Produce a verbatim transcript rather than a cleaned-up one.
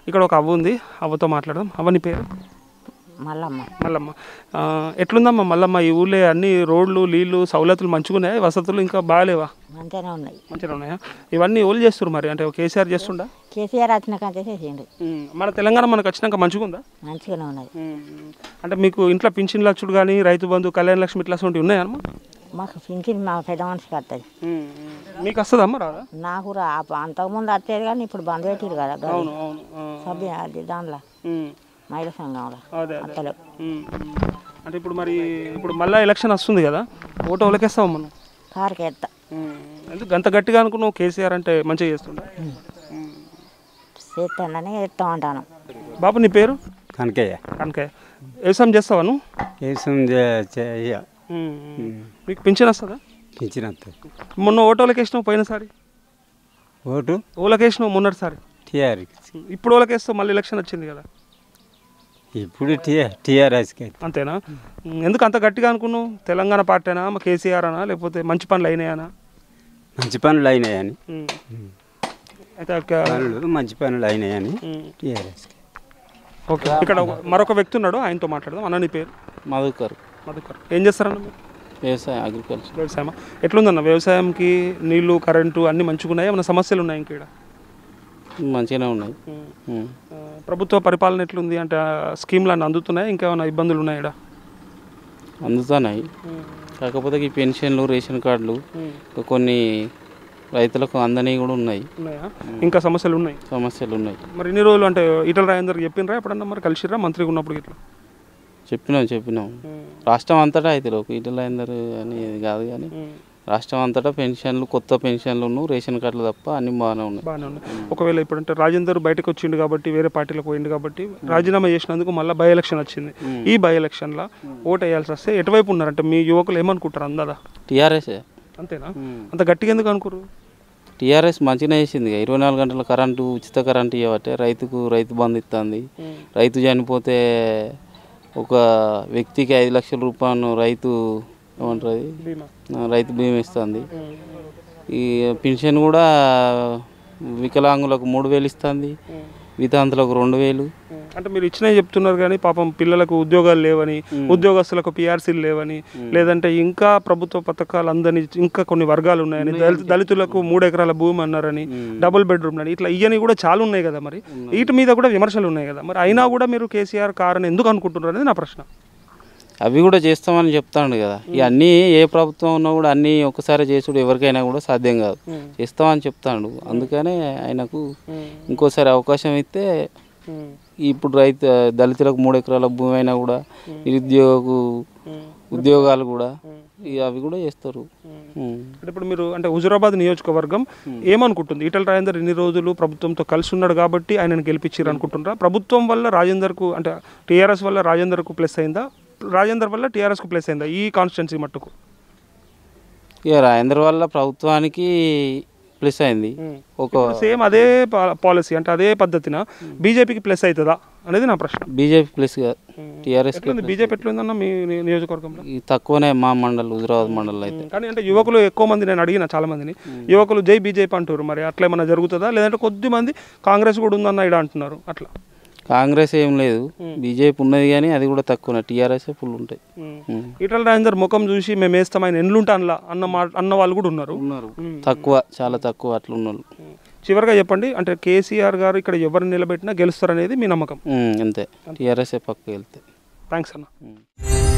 ఇక్కడ ఒక అవ్వ ఉంది, అవ్వతో మాట్లాడదాం. అవ్వ నీ పేరు? మల్లమ్మ. మల్లమ్మ. ఎట్లుందమ్మా మల్లమ్మ, ఈ ఊళ్ళో అన్ని రోడ్లు నీళ్ళు సౌలతులు మంచిగా ఉన్నాయా, వసతులు ఇంకా బాగాలేవా? మంచిగానే ఉన్నాయి. మంచిగా ఉన్నాయా? ఇవన్నీ ఎవరు చేస్తారు మరి, అంటే కేసీఆర్ చేస్తుండా? కేసీఆర్ వచ్చినాక చేసేసిండు. మన తెలంగాణ మనకు వచ్చినాక మంచిగా ఉందా? మంచిగానే ఉన్నాయి. అంటే మీకు ఇంట్లో పింఛన్ లక్షలు కానీ రైతు బంధు కళ్యాణ లక్ష్మి ఇట్లా ఉంటే ఉన్నాయమ్మా? మాకు పింఛన్ మా పెద్ద మనిషికి వస్తుంది. మీకు వస్తుందమ్మా? రాదా? నాకు రా అంతకుముందు వచ్చేది కానీ ఇప్పుడు బంద్ పెట్టిరు కదా. అవును అవును. సభ్య అది దాంట్లో మహిళా సంఘంలో అత్తలు. అంటే ఇప్పుడు మరి ఇప్పుడు మళ్ళీ ఎలక్షన్ వస్తుంది కదా, ఓటు ఎవరికేస్తావు మనం? కారుకి ఎత్తా. ఎందుకు అంత గట్టిగా అనుకున్నావు కేసీఆర్ అంటే మంచిగా చేస్తుండే? చేస్తానని ఎత్తామంటాను. బాబు నీ పేరు? కనకయ్య. కనకయ్య. వ్యవసాయం చేస్తావా నువ్వు? వ్యవసాయం మీకు పింఛన్ వస్తుందా? పింఛన్ వస్తుంది. మొన్న ఓటోలకి వేసినావు పోయినసారి? ఓటు ఓలకి వేసినావు మొన్నటిసారి. టీఆర్. ఇప్పుడు ఓలకి వేస్తావు, మళ్ళీ ఎలక్షన్ వచ్చింది కదా. ఇప్పుడు టీఆర్ఎస్కి. అంతేనా? ఎందుకు అంత గట్టిగా అనుకున్నావు? తెలంగాణ పార్టీనా, మా కేసీఆర్ అనా, లేకపోతే మంచి పనులు అయినాయనా? మంచి పనులు అయినాయని. అయితే పనులు మంచి పనులు అయినాయని టీఆర్ఎస్కి. ఓకే. ఇక్కడ మరొక వ్యక్తి ఉన్నాడు, ఆయనతో మాట్లాడదాం. అన్న నీ పేరు? మధుకర్. మధుకర్. ఏం చేస్తారన్న మీరు? వ్యవసాయం, అగ్రికల్చర్. వ్యవసాయమా? ఎట్లుందన్న వ్యవసాయంకి? నీళ్లు కరెంటు అన్నీ మంచిగా ఉన్నాయా, ఏమైనా సమస్యలు ఉన్నాయి ఇంకా? మంచిగానే ఉన్నాయి. ప్రభుత్వ పరిపాలన ఎట్లుంది అంటే స్కీమ్లు అన్నీ అందుతున్నాయి, ఇంకేమైనా ఇబ్బందులు ఉన్నాయి ఇక్కడ? అందుతున్నాయి, కాకపోతే ఈ పెన్షన్లు రేషన్ కార్డులు కొన్ని రైతులకు అందని కూడా ఉన్నాయి. ఇంకా సమస్యలు ఉన్నాయి? సమస్యలు ఉన్నాయి. మరి ఇన్ని రోజులు అంటే ఈటల రాజేందర్ చెప్పినరా ఎప్పుడన్నా, మరి కలిసిరా మంత్రిగా ఉన్నప్పుడు ఇట్లా? చెప్పినాం చెప్పినాం రాష్ట్రం అంతటా అయితే ఈటల రాజేందర్ అనేది కాదు కానీ రాష్ట్రం అంతటా పెన్షన్లు, కొత్త పెన్షన్లు, రేషన్ కార్డులు తప్ప అన్ని బాగానే ఉన్నాయి. బాగానే ఉన్నాయి. ఒకవేళ ఇప్పుడంటే రాజేందర్ బయటకు వచ్చిండు కాబట్టి, వేరే పార్టీలకు పోయిండు కాబట్టి రాజీనామా చేసినందుకు మళ్ళీ బై ఎలక్షన్ వచ్చింది. ఈ బై ఎలక్షన్లో ఓటు వేయాల్సి వస్తే ఎటువైపు ఉన్నారంటే మీ యువకులు ఏమనుకుంటారు అందాదా? టీఆర్ఎస్. అంతేనా? అంత గట్టిగా ఎందుకు అనుకోరు? టీఆర్ఎస్ మంచిగా వేసింది, ఇరవై నాలుగు గంటల కరెంటు ఉచిత కరెంటు ఇవ్వబట్టే రైతుకు రైతు బంధు ఇస్తుంది. రైతు చనిపోతే ఒక వ్యక్తికి ఐదు లక్షల రూపాయలు రైతు ఏమంటారు రైతు బీమా ఇస్తుంది. ఈ పెన్షన్ కూడా వికలాంగులకు మూడు వేలు ఇస్తుంది, వితాంతులకు రెండు వేలు. అంటే మీరు ఇచ్చినవి చెప్తున్నారు కానీ పాపం పిల్లలకు ఉద్యోగాలు లేవని, ఉద్యోగస్తులకు పిఆర్సీలు లేవని, లేదంటే ఇంకా ప్రభుత్వ పథకాలు అందని ఇంకా కొన్ని వర్గాలు ఉన్నాయని, దళితులకు మూడు ఎకరాల భూమి అన్నారని, డబుల్ బెడ్రూమ్ అని, ఇట్లా ఇవన్నీ కూడా చాలా ఉన్నాయి కదా. మరి వీటి మీద కూడా విమర్శలు ఉన్నాయి కదా. మరి అయినా కూడా మీరు కేసీఆర్ కారణం ఎందుకు అనుకుంటున్నారు అనేది నా ప్రశ్న. అవి కూడా చేస్తామని చెప్తాడు కదా. ఇవన్నీ ఏ ప్రభుత్వం ఉన్నా కూడా అన్నీ ఒకసారి చేసుడు ఎవరికైనా కూడా సాధ్యం కాదు, చేస్తామని చెప్తాడు. అందుకనే ఆయనకు ఇంకోసారి అవకాశం ఇస్తే ఇప్పుడు రైతు దళితులకు మూడు ఎకరాల భూమి అయినా కూడా నిరుద్యోగ ఉద్యోగాలు కూడా అవి కూడా చేస్తారు. అంటే ఇప్పుడు మీరు అంటే హుజురాబాద్ నియోజకవర్గం ఏమనుకుంటుంది? ఈటల రాజేందర్ ఇన్ని రోజులు ప్రభుత్వంతో కలిసి ఉన్నాడు కాబట్టి ఆయనను గెలిపించారు అనుకుంటున్నారా? ప్రభుత్వం వల్ల రాజేందర్కు అంటే టీఆర్ఎస్ వల్ల రాజేందర్కు ప్లస్ అయిందా, రాజేందర్ వల్ల టీఆర్ఎస్కు ప్లస్ అయిందా ఈ కాన్స్టిట్యున్సీ మట్టుకు? ఇక రాజేందర్ వల్ల ప్రభుత్వానికి ప్లస్ అయింది. ఒక సేమ్ అదే పాలసీ అంటే అదే పద్ధతిన బీజేపీకి ప్లస్ అవుతుందా అనేది నా ప్రశ్న. BJP plus TRS. బీజేపీ ఎట్లుందన్న మీ నియోజకవర్గంలో? తక్కువనే మా మండల్ హుజురాబాద్ మండల్ అయితే. కానీ అంటే యువకులు ఎక్కువ మంది, నేను అడిగిన చాలా మందిని, యువకులు జై బీజేపీ అంటారు. మరి అట్లా ఏమన్నా జరుగుతుందా, లేదంటే కొద్ది మంది కాంగ్రెస్ కూడా ఉందన్న ఇక్కడ అంటున్నారు? అట్లా కాంగ్రెస్ ఏం లేదు, బీజేపీ ఉన్నది కానీ అది కూడా తక్కువ, టీఆర్ఎస్ ఫుల్ ఉంటాయి. ఈటల రాజేందర్ ముఖం చూసి మేము వేస్తాం ఆయన ఎన్లుంటానులా అన్న మా అన్న వాళ్ళు కూడా ఉన్నారు. ఉన్నారు తక్కువ, చాలా తక్కువ అట్లా ఉన్నారు. చివరిగా చెప్పండి, అంటే కేసీఆర్ గారు ఇక్కడ ఎవరిని నిలబెట్టినా గెలుస్తారనేది మీ నమ్మకం? అంతే, టీఆర్ఎస్ పక్క వెళ్తే. థ్యాంక్స్ అన్న.